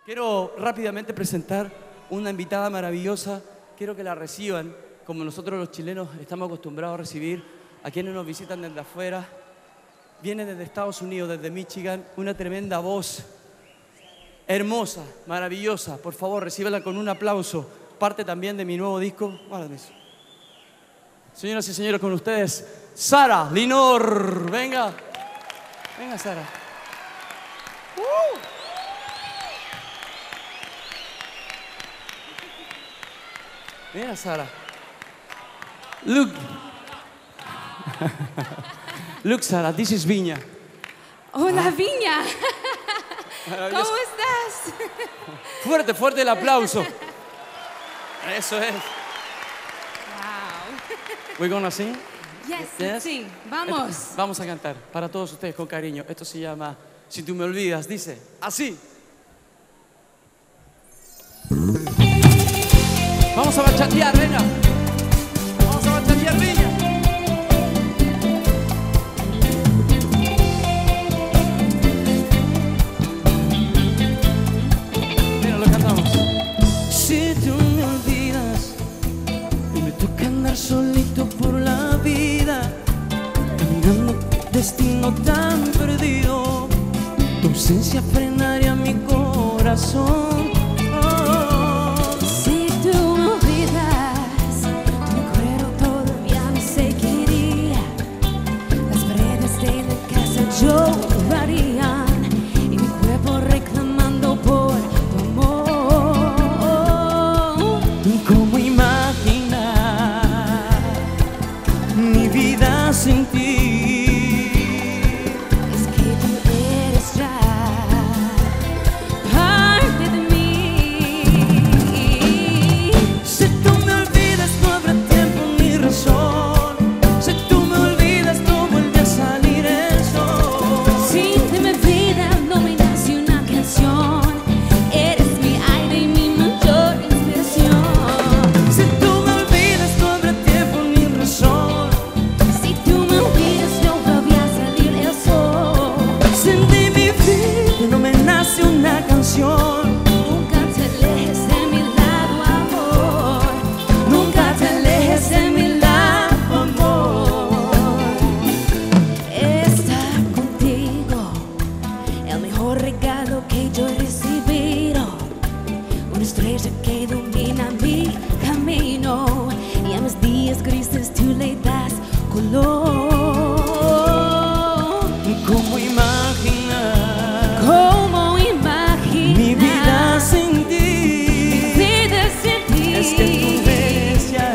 Quiero rápidamente presentar una invitada maravillosa. Quiero que la reciban como nosotros los chilenos estamos acostumbrados a recibir a quienes nos visitan desde afuera. Viene desde Estados Unidos, desde Michigan, una tremenda voz, hermosa, maravillosa. Por favor, recíbela con un aplauso. Parte también de mi nuevo disco. Guárdame eso. Señoras y señores, con ustedes, Sara Linor. Venga. Venga, Sara. Mira, Sara. Look. Look, Sara, this is Viña. Hola, Viña. ¿Cómo estás? Fuerte, fuerte el aplauso. Eso es. Wow. We're gonna sing? Yes. Sí, vamos. Vamos a cantar para todos ustedes con cariño. Esto se llama Si tú me olvidas. Dice así. Vamos a bachatear, venga. Vamos a bachatear, Viña. Mira, lo cantamos. Si tú me olvidas y me toca andar solito por la vida, caminando destino tan perdido, tu ausencia frenaría mi corazón. Llorarían y mi cuerpo reclamando por tu amor. ¿Cómo imaginar mi vida sin ti? Es que tú eres ya parte de mí. Si tú me olvidas no habrá tiempo ni razón. Si tú me olvidas no vuelve a salir el sol. Sin ti mi vida no me nace una canción. Eres mi aire y mi mayor inspiración. Si tú me olvidas no habrá tiempo ni razón. Si tú me olvidas no volverá a salir el sol. Sin ti mi vida no me nace una canción. Nunca te alejes de mi lado, amor. Nunca te alejes de mi lado, amor. Estar contigo, el mejor regalo que yo he recibido. Una estrella que ilumina mi camino y a mis días grises tú le das color. ¿Cómo imaginar ¿Cómo imaginar mi vida sin ti? vida sin ti? Es que tú eres ya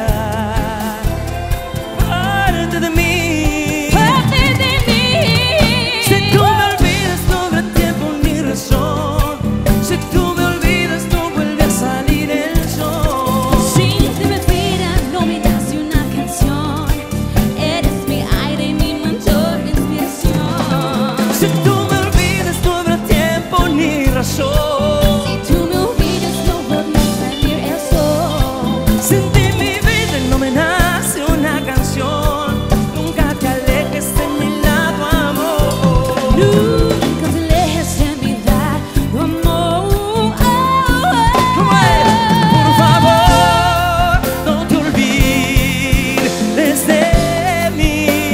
parte de mí. Parte de mí. Si tú me olvidas no habrá tiempo ni razón. Si tú me olvidas no vuelve a salir el sol. Sin ti mi vida no me nace una canción. Eres mi aire y mi mayor inspiración. Si tú me olvidas no habrá tiempo ni razón. Si tú me olvidas no volverá a salir el sol. Sin ti mi vida no me nace una canción. Nunca te alejes de mi lado, amor. Nunca te alejes de mi lado, amor. ¿Cómo es? Por favor, no te olvides de mí.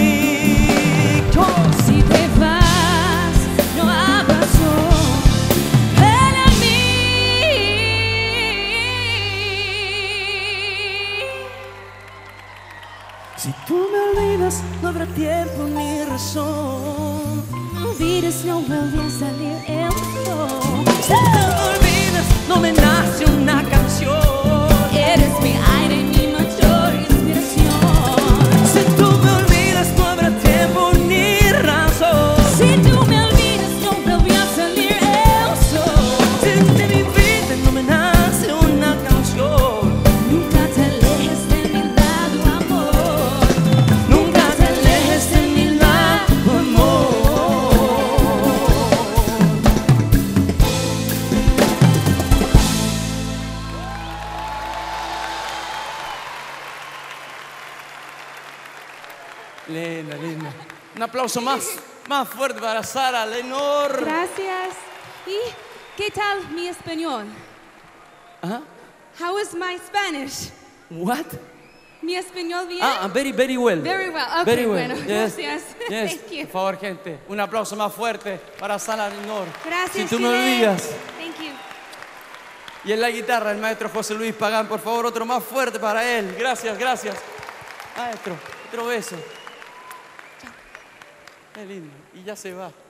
Si te vas, no habrá sol para mí. Si tú me olvidas, no habrá tiempo ni razón. No olvides, no vuelve a salir el sol. Si tú me olvidas, no me nace una canción. Eres mi aire y mi mayor inspiración. Si tú me olvidas, no habrá tiempo ni razón. Si tú me olvidas, no vuelve a salir el sol. Sin ti mi vida no me nace una canción. Nunca te alejes de mi lado, amor. Nunca te alejes de mi lado, amor. Linda, linda. Un aplauso más fuerte para Sara Linor. Gracias. Y ¿Qué tal mi español? Ajá. How is my Spanish? What? Mi español bien? Ah, very, very well. Very well. Okay, Very well. bueno, Yes. gracias. Yes. Thank you. Por favor, gente, un aplauso más fuerte para Sala Leonor. Gracias, Si tú me Chile. olvidas. Thank you. Y en la guitarra, el maestro José Luis Pagán. Por favor, otro más fuerte para él. Gracias, gracias. Maestro, otro beso. Qué lindo. Y ya se va.